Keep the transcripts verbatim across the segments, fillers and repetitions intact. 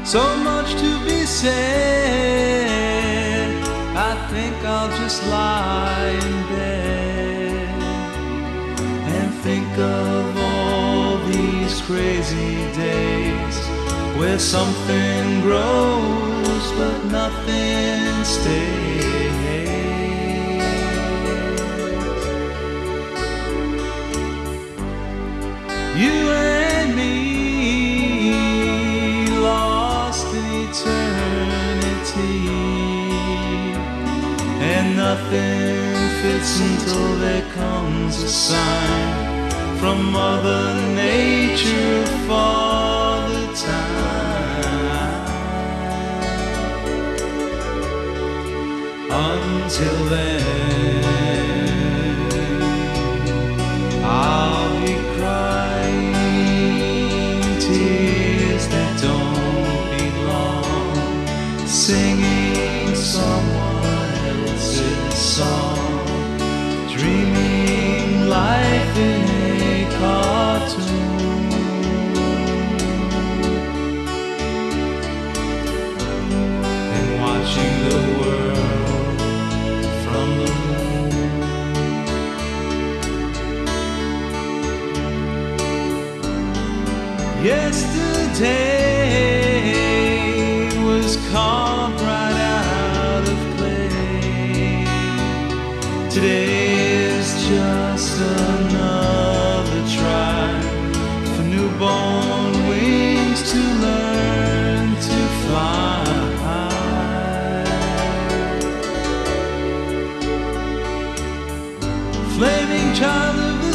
So much to be said, I think I'll just lie in bed and think of all these crazy days where something grows but nothing stays. You and me lost in eternity, and nothing fits until there comes a sign from Mother Nature for the time. Until then, I'll be crying tears that don't belong, singing someone else's song, dreaming life in a cartoon, and watching the world from the moon. Yesterday was carved right out of clay. Today is just another try for newborn wings to learn to fly. Flaming child of the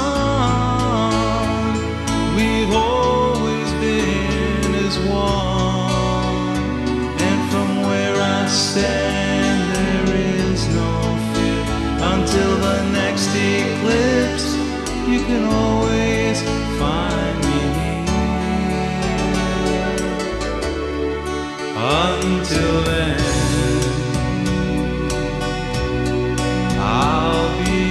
sun, we've always been as one, and from where I stand there is no fear. Until the next eclipse, you can always find me here. Until then, I'll be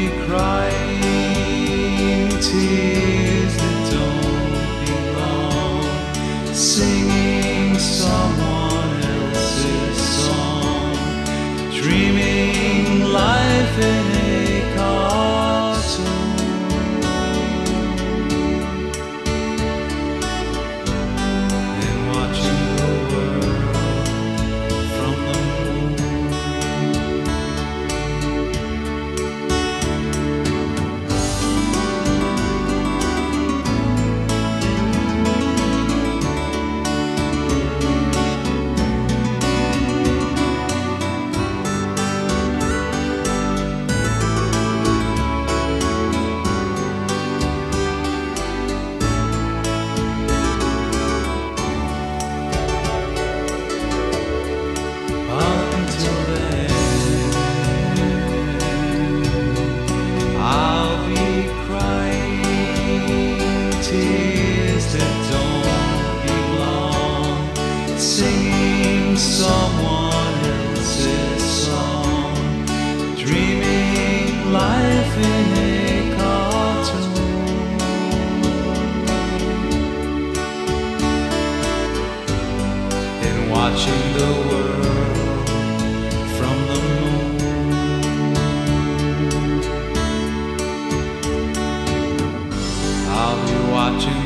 crying tears that don't belong, singing someone else's song, dreaming life in a cartoon, and watching the world from the moon. Until then, I'll be crying tears that don't belong, singing someone else's song, dreaming life in a cartoon, and watching the world from the moon. I'll be watching